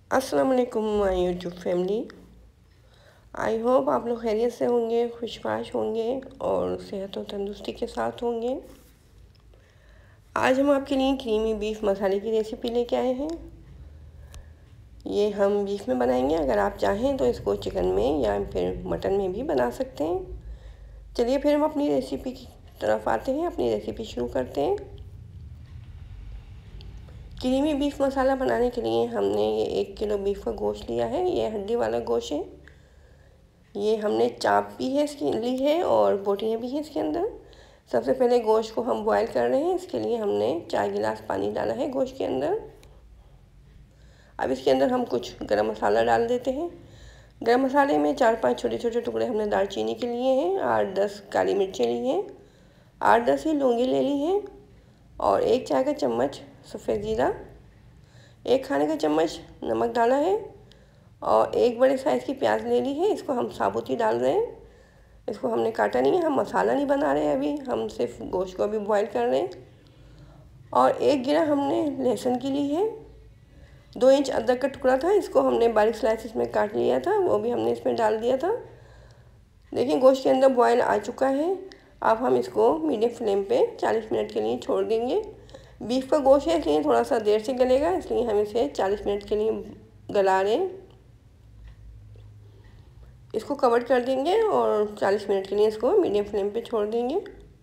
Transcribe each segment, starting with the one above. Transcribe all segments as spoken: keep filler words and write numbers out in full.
अस्सलाम वालेकुम my YouTube family. I hope आप लोग खैरियत से होंगे, खुशबाश होंगे और सेहत और तंदुरुस्ती के साथ होंगे। आज हम आपके लिए क्रीमी बीफ मसाले की रेसिपी लेके आए हैं। ये हम बीफ में बनाएंगे। अगर आप चाहें तो इसको चिकन में या फिर मटन में भी बना सकते हैं। चलिए फिर हम अपनी रेसिपी की तरफ आते हैं, अपनी रेसिपी शुरू करते हैं। क्रीमी बीफ मसाला बनाने के लिए हमने ये एक किलो बीफ का गोश्त लिया है। ये हड्डी वाला गोश्त है। ये हमने चाप भी है इसकी ली है और बोटियाँ भी हैं इसके अंदर। सबसे पहले गोश्त को हम बॉईल कर रहे हैं। इसके लिए हमने चार गिलास पानी डाला है गोश्त के अंदर। अब इसके अंदर हम कुछ गरम मसाला डाल देते हैं। गरम मसाले में चार पांच छोटे छोटे टुकड़े हमने दालचीनी के लिए हैं, आठ दस काली मिर्चें ली हैं, आठ दस ही लौंगी ले ली हैं और एक चाय का चम्मच सफ़ेद ज़ीरा, एक खाने का चम्मच नमक डाला है और एक बड़े साइज़ की प्याज ले ली है। इसको हम साबुत ही डाल रहे हैं। इसको हमने काटा नहीं है, हम मसाला नहीं बना रहे हैं अभी, हम सिर्फ गोश्त को अभी बॉईल कर रहे हैं। और एक गिरा हमने लहसुन की ली है। दो इंच अदरक का टुकड़ा था, इसको हमने बारीक स्लाइसिस में काट लिया था, वो भी हमने इसमें डाल दिया था। देखिए गोश्त के अंदर बॉयल आ चुका है। अब हम इसको मीडियम फ्लेम पे चालीस मिनट के लिए छोड़ देंगे। बीफ का गोश्त है इसलिए थोड़ा सा देर से गलेगा, इसलिए हम इसे चालीस मिनट के लिए गला रहे हैं। इसको कवर कर देंगे और चालीस मिनट के लिए इसको मीडियम फ्लेम पे छोड़ देंगे।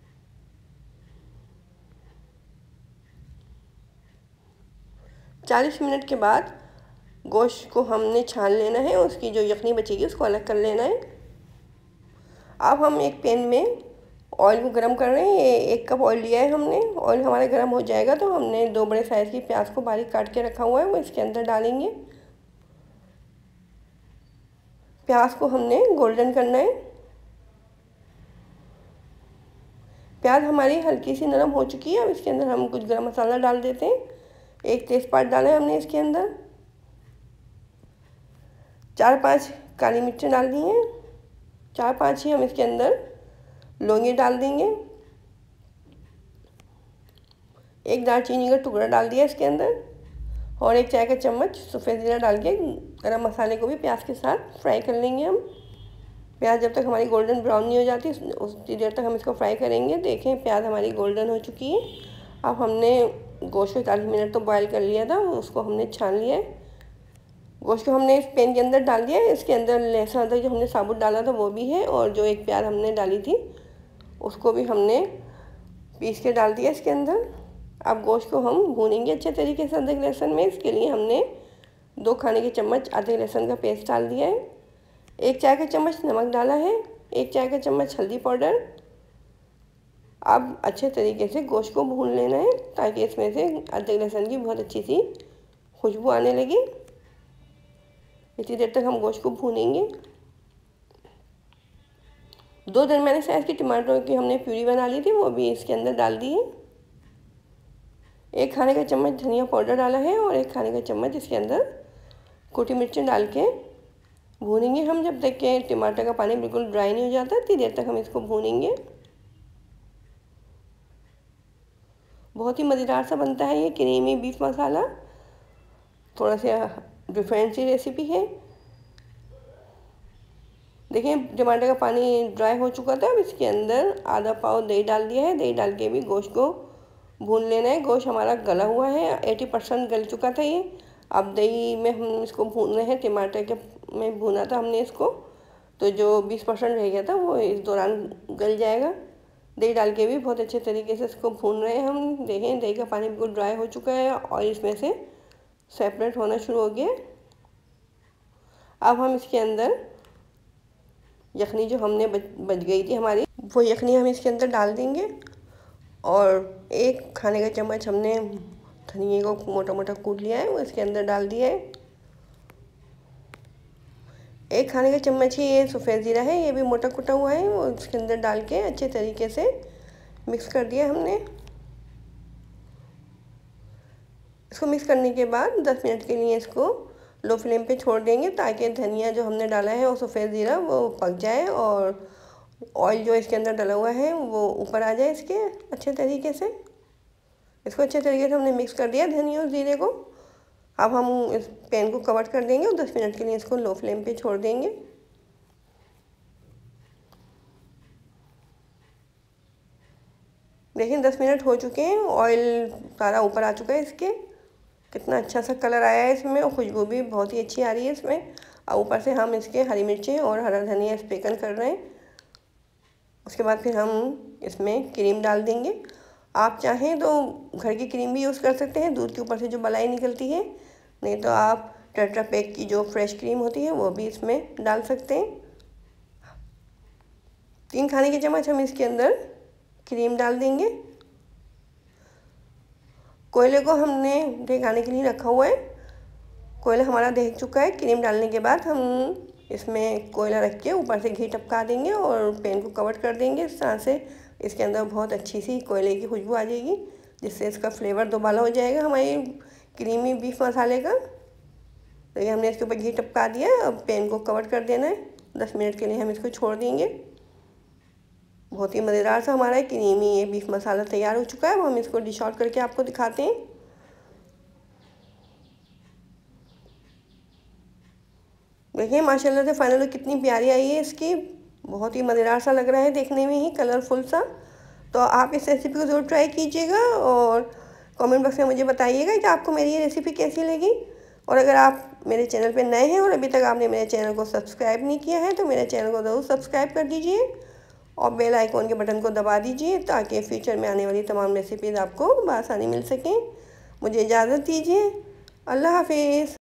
चालीस मिनट के बाद गोश्त को हमने छान लेना है, उसकी जो यखनी बचेगी उसको अलग कर लेना है। अब हम एक पैन में ऑयल को गरम कर रहे हैं। ये एक कप ऑयल लिया है हमने। ऑयल हमारा गरम हो जाएगा तो हमने दो बड़े साइज़ की प्याज को बारीक काट के रखा हुआ है वो इसके अंदर डालेंगे। प्याज को हमने गोल्डन करना है। प्याज हमारी हल्की सी नरम हो चुकी है। अब इसके अंदर हम कुछ गरम मसाला डाल देते हैं। एक तेज़पात डाला है हमने इसके अंदर, चार पांच काली मिर्चें डाल दी हैं, चार पांच ही हम इसके अंदर लौंगी डाल देंगे। एक दालचीनी का टुकड़ा डाल दिया इसके अंदर और एक चाय का चम्मच सफ़ेद ज़ीरा डाल के गरम मसाले को भी प्याज के साथ फ्राई कर लेंगे हम। प्याज जब तक हमारी गोल्डन ब्राउन नहीं हो जाती उतनी देर तक हम इसको फ्राई करेंगे। देखें प्याज हमारी गोल्डन हो चुकी है। अब हमने गोश्त को चालीस मिनट तो बॉयल कर लिया था, उसको हमने छान लिया है। गोश्त को हमने इस पैन के अंदर डाल दिया है। इसके अंदर लहसुन अदरक जो हमने साबुत डाला था वो भी है और जो एक प्याज हमने डाली थी उसको भी हमने पीस के डाल दिया इसके अंदर। अब गोश्त को हम भूनेंगे अच्छे तरीके से अदरक लहसुन में। इसके लिए हमने दो खाने के चम्मच अदरक लहसुन का पेस्ट डाल दिया है, एक चाय का चम्मच नमक डाला है, एक चाय का चम्मच हल्दी पाउडर। अब अच्छे तरीके से गोश्त को भून लेना है ताकि इसमें से अदरक लहसुन की बहुत अच्छी सी खुशबू आने लगे। इतनी देर तक हम गोश्त को भूनेंगे। दो दरमियाने साइज़ की टमाटरों की हमने प्यूरी बना ली थी, वो भी इसके अंदर डाल दी है। एक खाने का चम्मच धनिया पाउडर डाला है और एक खाने का चम्मच इसके अंदर कुटी मिर्चें डाल के भूनेंगे हम जब तक कि टमाटर का पानी बिल्कुल ड्राई नहीं हो जाता। इतनी देर तक हम इसको भूनेंगे। बहुत ही मज़ेदार सा बनता है ये क्रीमी बीफ मसाला। थोड़ा सा डिफरेंट सी रेसिपी है। देखिए टमाटर का पानी ड्राई हो चुका था। अब इसके अंदर आधा पाव दही डाल दिया है। दही डाल के भी गोश्त को भून लेना है। गोश्त हमारा गला हुआ है, अस्सी परसेंट गल चुका था ये। अब दही में हम इसको भून रहे हैं। टमाटर के में भूना था हमने इसको, तो जो बीस परसेंट रह गया था वो इस दौरान गल जाएगा। दही डाल के भी बहुत अच्छे तरीके से इसको भून रहे हैं हम। देखें दही का पानी बिल्कुल ड्राई हो चुका है और इसमें से सेपरेट होना शुरू हो गया। अब हम इसके अंदर यखनी जो हमने बच बच गई थी हमारी, वो यखनी हम इसके अंदर डाल देंगे और एक खाने का चम्मच हमने धनिए को मोटा मोटा कूट लिया है वो इसके अंदर डाल दिया है। एक खाने का चम्मच ही ये सफ़ेद ज़ीरा है, ये भी मोटा कुटा हुआ है, वो इसके अंदर डाल के अच्छे तरीके से मिक्स कर दिया हमने। इसको मिक्स करने के बाद दस मिनट के लिए इसको लो फ्लेम पे छोड़ देंगे ताकि धनिया जो हमने डाला है और सफ़ेद ज़ीरा वो पक जाए और ऑयल जो इसके अंदर डला हुआ है वो ऊपर आ जाए इसके अच्छे तरीके से। इसको अच्छे तरीके से हमने मिक्स कर दिया धनिया और ज़ीरे को। अब हम इस पैन को कवर कर देंगे और दस मिनट के लिए इसको लो फ्लेम पे छोड़ देंगे। देखिए दस मिनट हो चुके हैं, ऑयल सारा ऊपर आ चुका है इसके, कितना अच्छा सा कलर आया है इसमें और खुशबू भी बहुत ही अच्छी आ रही है इसमें। और ऊपर से हम इसके हरी मिर्चें और हरा धनिया स्प्रेकन कर रहे हैं। उसके बाद फिर हम इसमें क्रीम डाल देंगे। आप चाहें तो घर की क्रीम भी यूज़ कर सकते हैं, दूध के ऊपर से जो मलाई निकलती है, नहीं तो आप टेट्रा पैक की जो फ्रेश क्रीम होती है वो भी इसमें डाल सकते हैं। तीन खाने के चम्मच हम इसके अंदर क्रीम डाल देंगे। कोयले को हमने ढकाने के लिए रखा हुआ है, कोयला हमारा देख चुका है। क्रीम डालने के बाद हम इसमें कोयला रख के ऊपर से घी टपका देंगे और पैन को कवर कर देंगे। इस तरह से इसके अंदर बहुत अच्छी सी कोयले की खुशबू आ जाएगी, जिससे इसका फ्लेवर दोबारा हो जाएगा हमारे क्रीमी बीफ मसाले का। तो ये हमने इसके ऊपर घी टपका दिया है। अब पैन को कवर कर देना है, दस मिनट के लिए हम इसको छोड़ देंगे। बहुत ही मज़ेदार सा हमारा क्रीमी ये बीफ मसाला तैयार हो चुका है। अब हम इसको डिश आउट करके आपको दिखाते हैं। देखिए माशाल्लाह से फाइनल कितनी प्यारी आई है इसकी, बहुत ही मज़ेदार सा लग रहा है देखने में ही, कलरफुल सा। तो आप इस रेसिपी को ज़रूर ट्राई कीजिएगा और कमेंट बॉक्स में मुझे बताइएगा कि आपको मेरी ये रेसिपी कैसी लगी। और अगर आप मेरे चैनल पे नए हैं और अभी तक आपने मेरे चैनल को सब्सक्राइब नहीं किया है तो मेरे चैनल को ज़रूर सब्सक्राइब कर दीजिए और बेल आइकॉन के बटन को दबा दीजिए, ताकि फ्यूचर में आने वाली तमाम रेसिपीज़ आपको बआसानी मिल सकें। मुझे इजाज़त दीजिए, अल्लाह हाफिज़।